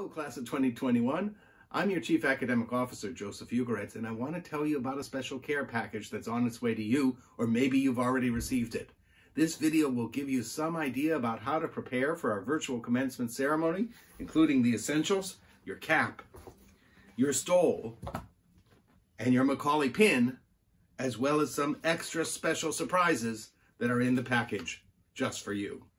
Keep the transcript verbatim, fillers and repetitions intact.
Hello, class of twenty twenty-one. I'm your Chief Academic Officer, Joseph Ugoretz, and I want to tell you about a special care package that's on its way to you, or maybe you've already received it. This video will give you some idea about how to prepare for our virtual commencement ceremony, including the essentials, your cap, your stole, and your Macaulay pin, as well as some extra special surprises that are in the package just for you.